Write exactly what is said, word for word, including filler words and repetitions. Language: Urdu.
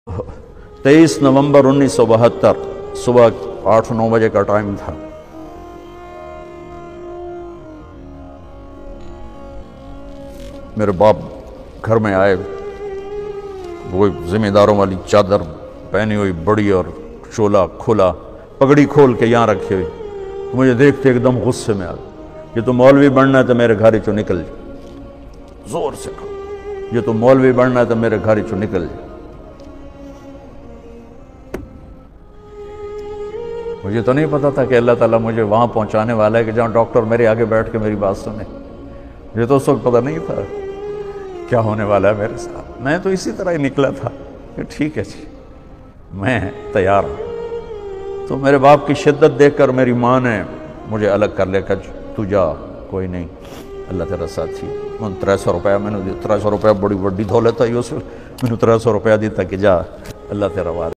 تیئیس نومبر انیس سو بہتر صبح آٹھ نو بجے کا ٹائم تھا۔ میرے باپ گھر میں آئے، وہ ذمہ داروں والی چادر پہنی ہوئی بڑی اور چولا کھلا، پگڑی کھول کے یہاں رکھی ہوئی، مجھے دیکھتے ایک دم غصے میں آ گیا، یہ تو مولوی بننا ہے تو میرے گھر چو نکل جائے، زور سے کہا یہ تو مولوی بننا ہے تو میرے گھر چو نکل جائے۔ مجھے تو نہیں پتا تھا کہ اللہ تعالیٰ مجھے وہاں پہنچانے والا ہے کہ جہاں ڈاکٹر میرے آگے بیٹھ کے میری بات سنے۔ مجھے تو اس وقت پتہ نہیں تھا کیا ہونے والا ہے میرے ساتھ، میں تو اسی طرح ہی نکلا تھا کہ ٹھیک ہے جی میں تیار ہوں۔ تو میرے باپ کی شدت دیکھ کر میری ماں نے مجھے الگ کر لے کر تو جا کوئی نہیں اللہ تیرا ساتھی، میں ترے سو روپیہ میں نے ترے سو روپیہ بڑی بڑی دولت آئی اس میں، میں نے ترے سو روپیہ دیتا کہ جا اللہ تیرا وعدہ۔